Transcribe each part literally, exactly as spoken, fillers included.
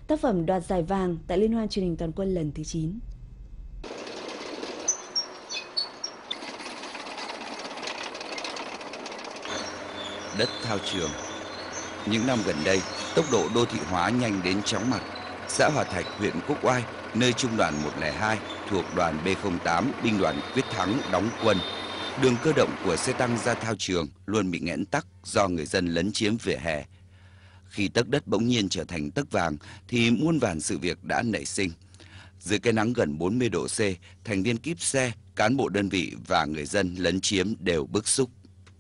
tác phẩm đoạt giải vàng tại Liên hoan truyền hình toàn quân lần thứ chín. Đất thao trường. Những năm gần đây, tốc độ đô thị hóa nhanh đến chóng mặt. Xã Hòa Thạch, huyện Quốc Oai, nơi trung đoàn một không hai thuộc đoàn B không tám binh đoàn Quyết Thắng đóng quân, đường cơ động của xe tăng ra thao trường luôn bị nghẽn tắc do người dân lấn chiếm vỉa hè. Khi tấc đất bỗng nhiên trở thành tấc vàng thì muôn vàn sự việc đã nảy sinh. Dưới cái nắng gần bốn mươi độ C, thành viên kíp xe, cán bộ đơn vị và người dân lấn chiếm đều bức xúc.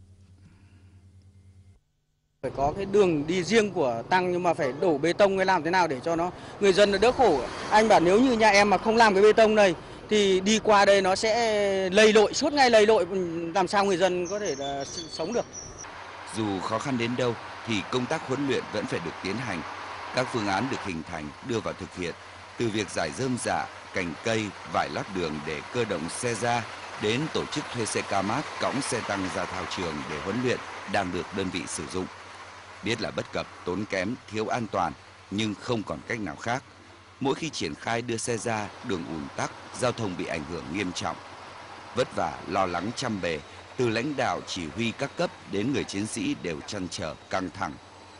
Phải có cái đường đi riêng của tăng, nhưng mà phải đổ bê tông hay làm thế nào để cho nó người dân nó đỡ khổ. Anh bảo nếu như nhà em mà không làm cái bê tông này thì đi qua đây nó sẽ lầy lội, suốt ngày lầy lội, làm sao người dân có thể là sống được. Dù khó khăn đến đâu thì công tác huấn luyện vẫn phải được tiến hành. Các phương án được hình thành, đưa vào thực hiện, từ việc rải rơm rạ, cành cây, vải lót đường để cơ động xe ra, đến tổ chức thuê xe ca mát cõng xe tăng ra thao trường để huấn luyện đang được đơn vị sử dụng. Biết là bất cập, tốn kém, thiếu an toàn, nhưng không còn cách nào khác. Mỗi khi triển khai đưa xe ra, đường ùn tắc, giao thông bị ảnh hưởng nghiêm trọng. Vất vả, lo lắng trăm bề, từ lãnh đạo chỉ huy các cấp đến người chiến sĩ đều trăn trở, căng thẳng.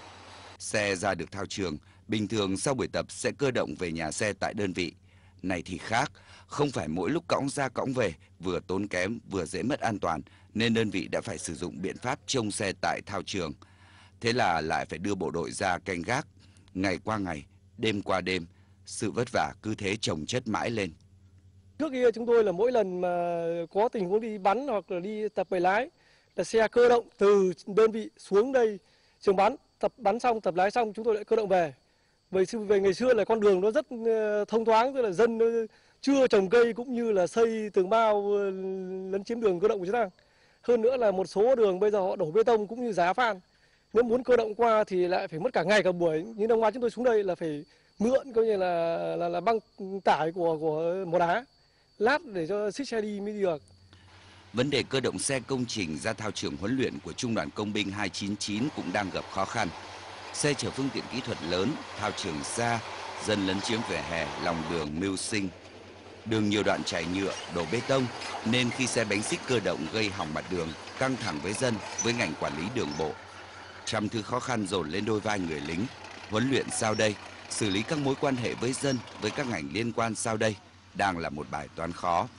Xe ra được thao trường, bình thường sau buổi tập sẽ cơ động về nhà xe tại đơn vị. Này thì khác, không phải mỗi lúc cõng ra cõng về, vừa tốn kém vừa dễ mất an toàn, nên đơn vị đã phải sử dụng biện pháp trông xe tại thao trường. Thế là lại phải đưa bộ đội ra canh gác, ngày qua ngày, đêm qua đêm, sự vất vả cứ thế chồng chất mãi lên. Trước kia chúng tôi là mỗi lần mà có tình huống đi bắn hoặc là đi tập bày lái là xe cơ động từ đơn vị xuống đây trường bắn, tập bắn xong, tập lái xong chúng tôi lại cơ động về. Về, về ngày xưa là con đường nó rất thông thoáng, tức là dân chưa trồng cây cũng như là xây tường bao lấn chiếm đường cơ động của chúng ta. Hơn nữa là một số đường bây giờ họ đổ bê tông cũng như giá phan. Nếu muốn cơ động qua thì lại phải mất cả ngày cả buổi. Như năm ngoái chúng tôi xuống đây là phải mượn coi như là là, là băng tải của của một đá lát để cho xích xe đi mới đi được. Vấn đề cơ động xe công trình ra thao trường huấn luyện của Trung đoàn Công binh hai chín chín cũng đang gặp khó khăn. Xe chở phương tiện kỹ thuật lớn, thao trường xa, dân lấn chiếm vỉa hè, lòng đường mưu sinh. Đường nhiều đoạn trải nhựa, đổ bê tông, nên khi xe bánh xích cơ động gây hỏng mặt đường, căng thẳng với dân, với ngành quản lý đường bộ. Trăm thứ khó khăn dồn lên đôi vai người lính. Huấn luyện sao đây? Xử lý các mối quan hệ với dân, với các ngành liên quan sao đây? Đang là một bài toán khó.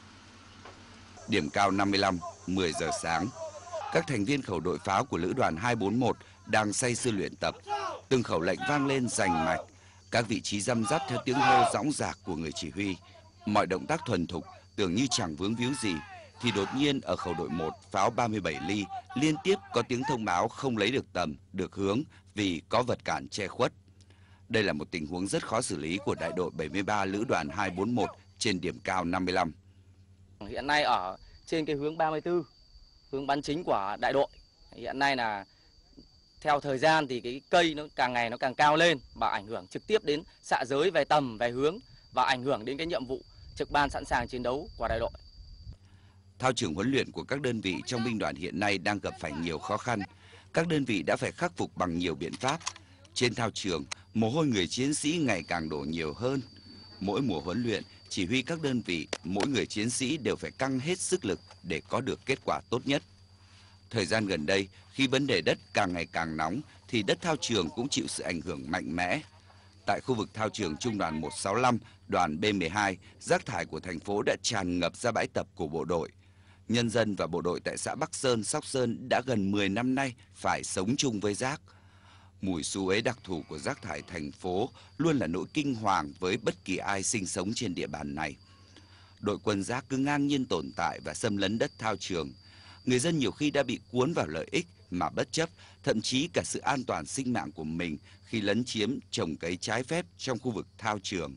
Điểm cao năm mươi lăm, mười giờ sáng. Các thành viên khẩu đội pháo của lữ đoàn hai bốn một đang say sưa luyện tập. Từng khẩu lệnh vang lên rành mạch. Các vị trí răm rắp theo tiếng hô dõng dạc của người chỉ huy. Mọi động tác thuần thục, tưởng như chẳng vướng víu gì. Thì đột nhiên ở khẩu đội một, pháo ba mươi bảy ly, liên tiếp có tiếng thông báo không lấy được tầm, được hướng vì có vật cản che khuất. Đây là một tình huống rất khó xử lý của đại đội bảy mươi ba lữ đoàn hai bốn một trên điểm cao năm mươi lăm. Hiện nay ở trên cái hướng ba mươi tư, hướng bắn chính của đại đội, hiện nay là theo thời gian thì cái cây nó càng ngày nó càng cao lên và ảnh hưởng trực tiếp đến xạ giới về tầm, về hướng và ảnh hưởng đến cái nhiệm vụ trực ban sẵn sàng chiến đấu của đại đội. Thao trường huấn luyện của các đơn vị trong binh đoàn hiện nay đang gặp phải nhiều khó khăn. Các đơn vị đã phải khắc phục bằng nhiều biện pháp. Trên thao trường, mồ hôi người chiến sĩ ngày càng đổ nhiều hơn. Mỗi mùa huấn luyện, chỉ huy các đơn vị, mỗi người chiến sĩ đều phải căng hết sức lực để có được kết quả tốt nhất. Thời gian gần đây, khi vấn đề đất càng ngày càng nóng, thì đất thao trường cũng chịu sự ảnh hưởng mạnh mẽ. Tại khu vực thao trường Trung đoàn một sáu năm, đoàn B mười hai, rác thải của thành phố đã tràn ngập ra bãi tập của bộ đội. Nhân dân và bộ đội tại xã Bắc Sơn, Sóc Sơn đã gần mười năm nay phải sống chung với rác. Mùi xú uế đặc thù của rác thải thành phố luôn là nỗi kinh hoàng với bất kỳ ai sinh sống trên địa bàn này. Đội quân rác cứ ngang nhiên tồn tại và xâm lấn đất thao trường. Người dân nhiều khi đã bị cuốn vào lợi ích mà bất chấp, thậm chí cả sự an toàn sinh mạng của mình khi lấn chiếm trồng cấy trái phép trong khu vực thao trường.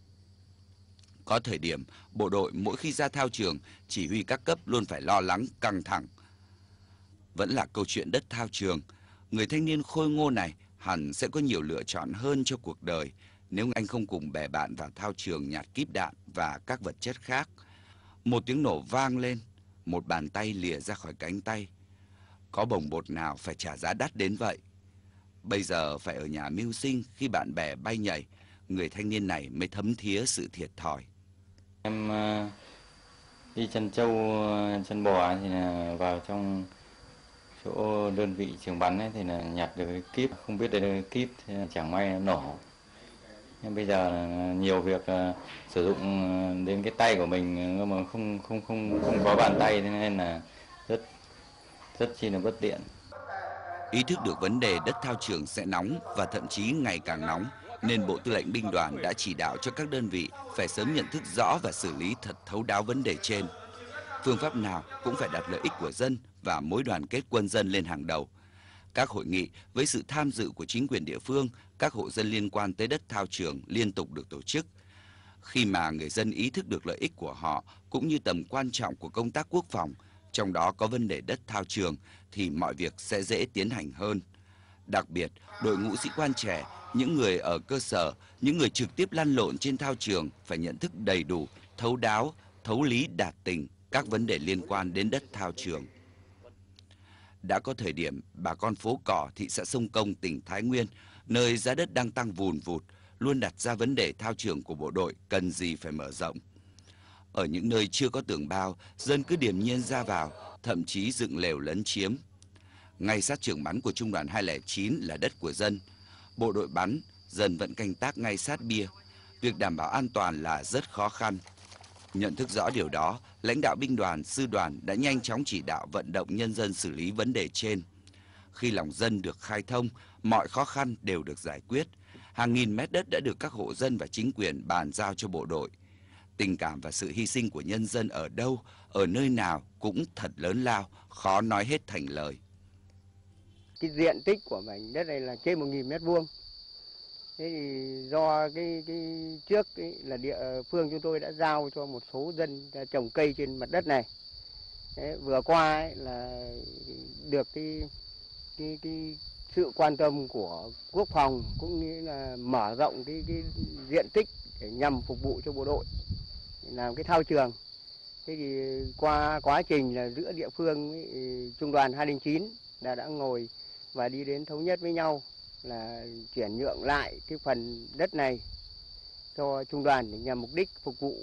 Có thời điểm, bộ đội mỗi khi ra thao trường, chỉ huy các cấp luôn phải lo lắng căng thẳng. Vẫn là câu chuyện đất thao trường, người thanh niên khôi ngô này hẳn sẽ có nhiều lựa chọn hơn cho cuộc đời nếu anh không cùng bè bạn vào thao trường nhặt kíp đạn và các vật chất khác. Một tiếng nổ vang lên, một bàn tay lìa ra khỏi cánh tay. Có bồng bột nào phải trả giá đắt đến vậy? Bây giờ phải ở nhà mưu sinh khi bạn bè bay nhảy, người thanh niên này mới thấm thía sự thiệt thòi. Em uh, đi chăn trâu, chăn bò thì là vào trong chỗ đơn vị trường bắn ấy, thì là nhặt được cái kíp, không biết đây là kíp thì chẳng may nó nổ. Nhưng bây giờ là nhiều việc uh, sử dụng đến cái tay của mình mà không không không không có bàn tay, nên là rất rất chi là bất tiện. Ý thức được vấn đề đất thao trường sẽ nóng và thậm chí ngày càng nóng, nên Bộ Tư lệnh Binh đoàn đã chỉ đạo cho các đơn vị phải sớm nhận thức rõ và xử lý thật thấu đáo vấn đề trên. Phương pháp nào cũng phải đặt lợi ích của dân và mối đoàn kết quân dân lên hàng đầu. Các hội nghị với sự tham dự của chính quyền địa phương, các hộ dân liên quan tới đất thao trường liên tục được tổ chức. Khi mà người dân ý thức được lợi ích của họ cũng như tầm quan trọng của công tác quốc phòng, trong đó có vấn đề đất thao trường, thì mọi việc sẽ dễ tiến hành hơn. Đặc biệt, đội ngũ sĩ quan trẻ, những người ở cơ sở, những người trực tiếp lăn lộn trên thao trường phải nhận thức đầy đủ, thấu đáo, thấu lý đạt tình các vấn đề liên quan đến đất thao trường. Đã có thời điểm bà con phố Cỏ, thị xã Sông Công, tỉnh Thái Nguyên, nơi giá đất đang tăng vùn vụt, luôn đặt ra vấn đề thao trường của bộ đội cần gì phải mở rộng. Ở những nơi chưa có tường bao, dân cứ điềm nhiên ra vào, thậm chí dựng lều lấn chiếm. Ngay sát trường bắn của Trung đoàn hai không chín là đất của dân. Bộ đội bắn, dân vẫn canh tác ngay sát bia. Việc đảm bảo an toàn là rất khó khăn. Nhận thức rõ điều đó, lãnh đạo binh đoàn, sư đoàn đã nhanh chóng chỉ đạo vận động nhân dân xử lý vấn đề trên. Khi lòng dân được khai thông, mọi khó khăn đều được giải quyết. Hàng nghìn mét đất đã được các hộ dân và chính quyền bàn giao cho bộ đội. Tình cảm và sự hy sinh của nhân dân ở đâu, ở nơi nào cũng thật lớn lao, khó nói hết thành lời. Cái diện tích của mảnh đất này là trên một nghìn mét vuông. Thế thì do cái, cái trước ấy là địa phương chúng tôi đã giao cho một số dân trồng cây trên mặt đất này. Thế, vừa qua ấy là được cái, cái, cái sự quan tâm của quốc phòng cũng như là mở rộng cái, cái diện tích để nhằm phục vụ cho bộ đội làm cái thao trường. Thế thì qua quá trình là giữa địa phương ấy, Trung đoàn hai không chín đã đã ngồi và đi đến thống nhất với nhau là chuyển nhượng lại cái phần đất này cho trung đoàn để nhằm mục đích phục vụ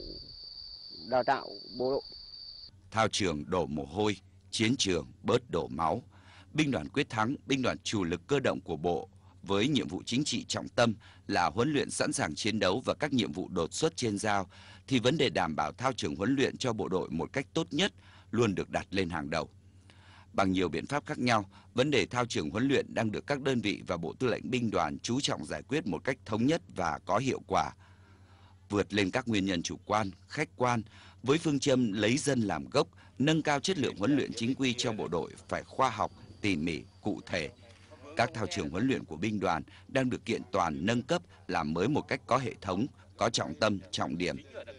đào tạo bộ đội. Thao trường đổ mồ hôi, chiến trường bớt đổ máu. Binh đoàn quyết thắng, binh đoàn chủ lực cơ động của Bộ, với nhiệm vụ chính trị trọng tâm là huấn luyện sẵn sàng chiến đấu và các nhiệm vụ đột xuất trên giao, thì vấn đề đảm bảo thao trường huấn luyện cho bộ đội một cách tốt nhất luôn được đặt lên hàng đầu. Bằng nhiều biện pháp khác nhau, vấn đề thao trường huấn luyện đang được các đơn vị và Bộ Tư lệnh Binh đoàn chú trọng giải quyết một cách thống nhất và có hiệu quả. Vượt lên các nguyên nhân chủ quan, khách quan, với phương châm lấy dân làm gốc, nâng cao chất lượng huấn luyện chính quy cho bộ đội phải khoa học, tỉ mỉ, cụ thể. Các thao trường huấn luyện của binh đoàn đang được kiện toàn nâng cấp, làm mới một cách có hệ thống, có trọng tâm, trọng điểm.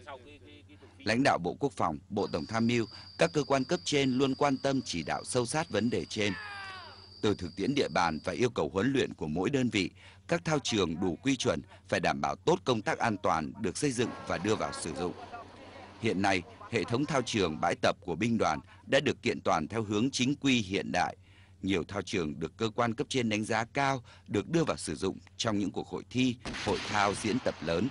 Lãnh đạo Bộ Quốc phòng, Bộ Tổng tham mưu, các cơ quan cấp trên luôn quan tâm chỉ đạo sâu sát vấn đề trên. Từ thực tiễn địa bàn và yêu cầu huấn luyện của mỗi đơn vị, các thao trường đủ quy chuẩn phải đảm bảo tốt công tác an toàn được xây dựng và đưa vào sử dụng. Hiện nay, hệ thống thao trường bãi tập của binh đoàn đã được kiện toàn theo hướng chính quy hiện đại. Nhiều thao trường được cơ quan cấp trên đánh giá cao, được đưa vào sử dụng trong những cuộc hội thi, hội thao diễn tập lớn.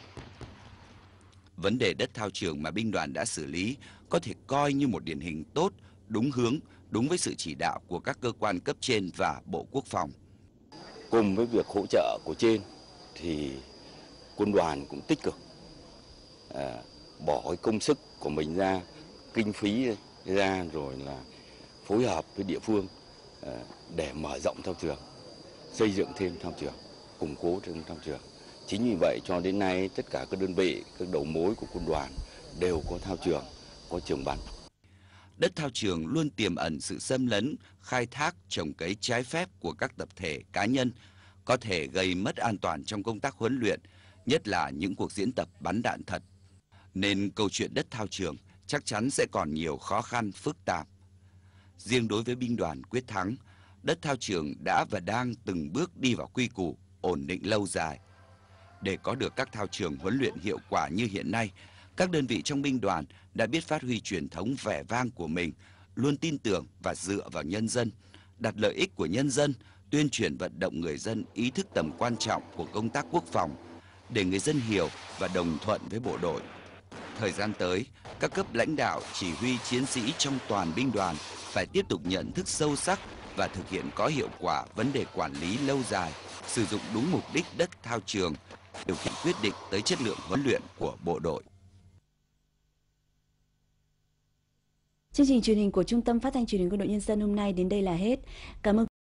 Vấn đề đất thao trường mà binh đoàn đã xử lý có thể coi như một điển hình tốt, đúng hướng, đúng với sự chỉ đạo của các cơ quan cấp trên và Bộ Quốc phòng. Cùng với việc hỗ trợ của trên thì quân đoàn cũng tích cực à, bỏ cái công sức của mình ra, kinh phí ra, rồi là phối hợp với địa phương à, để mở rộng thao trường, xây dựng thêm thao trường, củng cố thêm thao trường. Chính vì vậy cho đến nay tất cả các đơn vị, các đầu mối của quân đoàn đều có thao trường, có trường bắn. Đất thao trường luôn tiềm ẩn sự xâm lấn, khai thác, trồng cấy trái phép của các tập thể, cá nhân, có thể gây mất an toàn trong công tác huấn luyện, nhất là những cuộc diễn tập bắn đạn thật. Nên câu chuyện đất thao trường chắc chắn sẽ còn nhiều khó khăn, phức tạp. Riêng đối với binh đoàn quyết thắng, đất thao trường đã và đang từng bước đi vào quy củ, ổn định lâu dài. Để có được các thao trường huấn luyện hiệu quả như hiện nay, các đơn vị trong binh đoàn đã biết phát huy truyền thống vẻ vang của mình, luôn tin tưởng và dựa vào nhân dân, đặt lợi ích của nhân dân, tuyên truyền vận động người dân ý thức tầm quan trọng của công tác quốc phòng, để người dân hiểu và đồng thuận với bộ đội. Thời gian tới, các cấp lãnh đạo, chỉ huy chiến sĩ trong toàn binh đoàn phải tiếp tục nhận thức sâu sắc và thực hiện có hiệu quả vấn đề quản lý lâu dài, sử dụng đúng mục đích đất thao trường, điều kiện quyết định tới chất lượng huấn luyện của bộ đội. Chương trình truyền hình của Trung tâm Phát thanh Truyền hình Quân đội Nhân dân hôm nay đến đây là hết. Cảm ơn